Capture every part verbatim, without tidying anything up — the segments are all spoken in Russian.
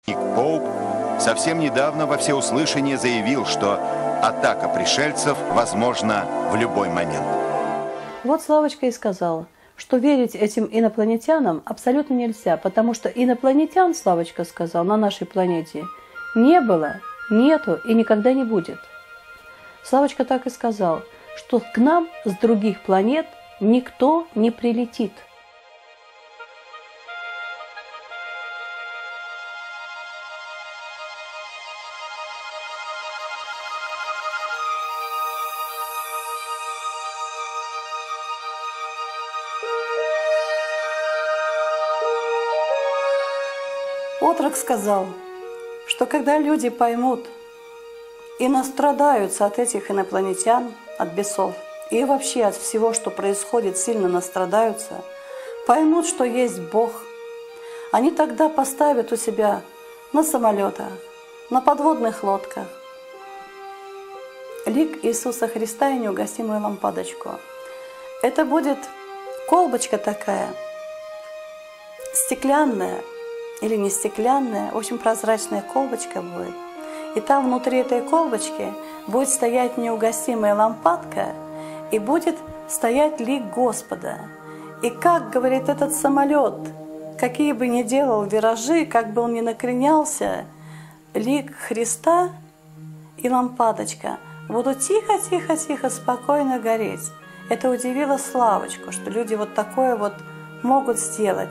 Ник Поуп совсем недавно во всеуслышание заявил, что атака пришельцев возможна в любой момент. Вот Славочка и сказала, что верить этим инопланетянам абсолютно нельзя, потому что инопланетян, Славочка сказал, на нашей планете не было, нету и никогда не будет. Славочка так и сказал, что к нам с других планет никто не прилетит. Отрок сказал, что когда люди поймут и настрадаются от этих инопланетян, от бесов, и вообще от всего, что происходит, сильно настрадаются, поймут, что есть Бог, они тогда поставят у себя на самолетах, на подводных лодках лик Иисуса Христа и неугасимую лампадочку. Это будет колбочка такая, стеклянная, или не стеклянная, в общем, прозрачная колбочка будет. И там внутри этой колбочки будет стоять неугасимая лампадка, и будет стоять лик Господа. И как, говорит, этот самолет, какие бы ни делал виражи, как бы он ни накренялся, лик Христа и лампадочка будут тихо-тихо-тихо спокойно гореть. Это удивило Славочку, что люди вот такое вот могут сделать.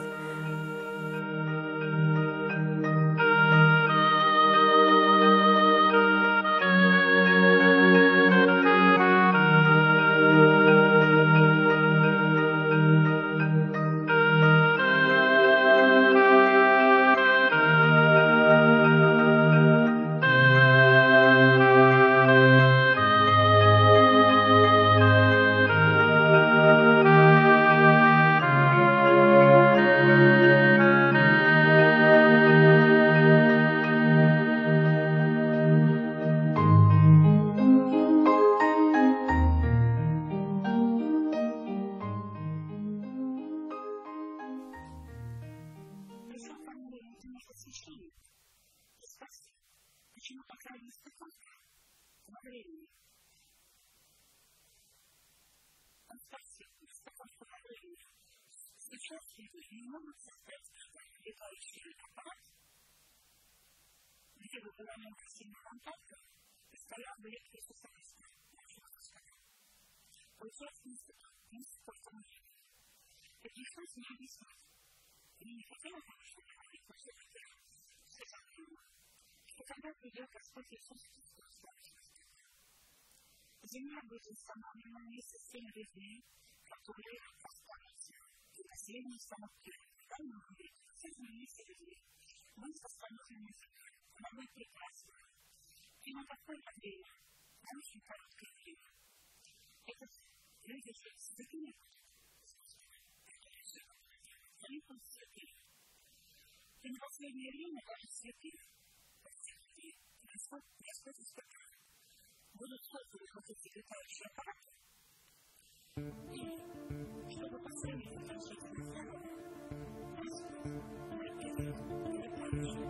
Почему показали спокойно? Во времени. Он спросил, спокойно во времени. Сейчас люди не могут создать летающий аппарат, где бы была неугасимая лампадка, и стоял бы лик Иисуса Христа, нашего Господа. Получается, не столько мужчин. Это Иисус не объяснил. И не хотела, конечно, говорить, но все-таки сказал ему, что когда придет Господь Иисус Христос, земля будет установлена вместе с теми людьми, которые останутся и последние самотки. Да, мы говорим, все вместе людей будет восстановлена земля, она будет прекрасна. И на такое время, на очень короткое время, это люди жить с другими они будут святые. И на последнее время даже святых Господь, Господь испытает. Будут созданы вот эти летающие аппараты. И чтобы последние летающие аппараты, Господь напишет летающие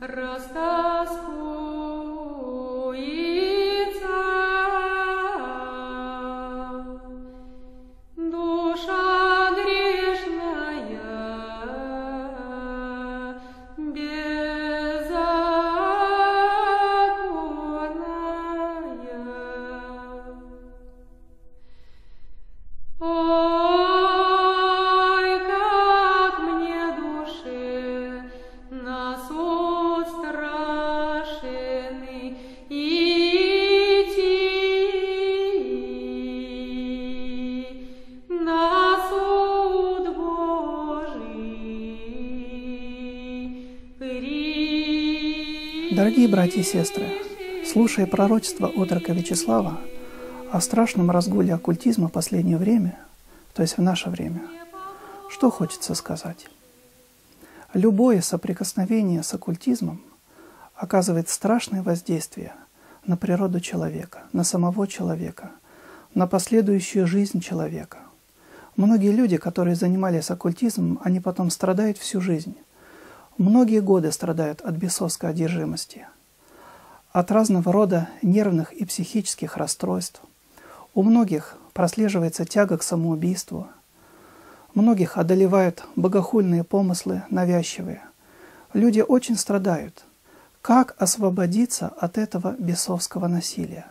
Дорогие братья и сестры, слушая пророчество отрока Вячеслава о страшном разгуле оккультизма в последнее время, то есть в наше время, что хочется сказать? Любое соприкосновение с оккультизмом оказывает страшное воздействие на природу человека, на самого человека, на последующую жизнь человека. Многие люди, которые занимались оккультизмом, они потом страдают всю жизнь. Многие годы страдают от бесовской одержимости, от разного рода нервных и психических расстройств. У многих прослеживается тяга к самоубийству. Многих одолевают богохульные помыслы навязчивые. Люди очень страдают. Как освободиться от этого бесовского насилия?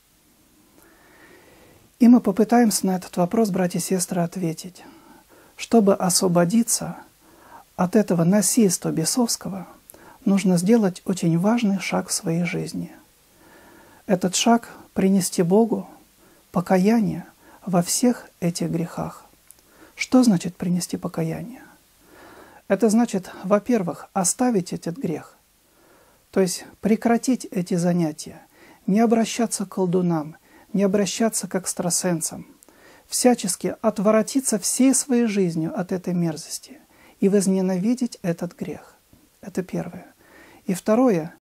И мы попытаемся на этот вопрос, братья и сестры, ответить. Чтобы освободиться от этого насильства бесовского, нужно сделать очень важный шаг в своей жизни. Этот шаг – принести Богу покаяние во всех этих грехах. Что значит принести покаяние? Это значит, во-первых, оставить этот грех, то есть прекратить эти занятия, не обращаться к колдунам, не обращаться к экстрасенсам, всячески отворотиться всей своей жизнью от этой мерзости и возненавидеть этот грех. Это первое. И второе,